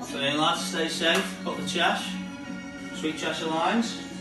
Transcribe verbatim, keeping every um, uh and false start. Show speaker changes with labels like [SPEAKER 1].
[SPEAKER 1] So lads, stay safe, up the Chesh, sweet Cheshire lines.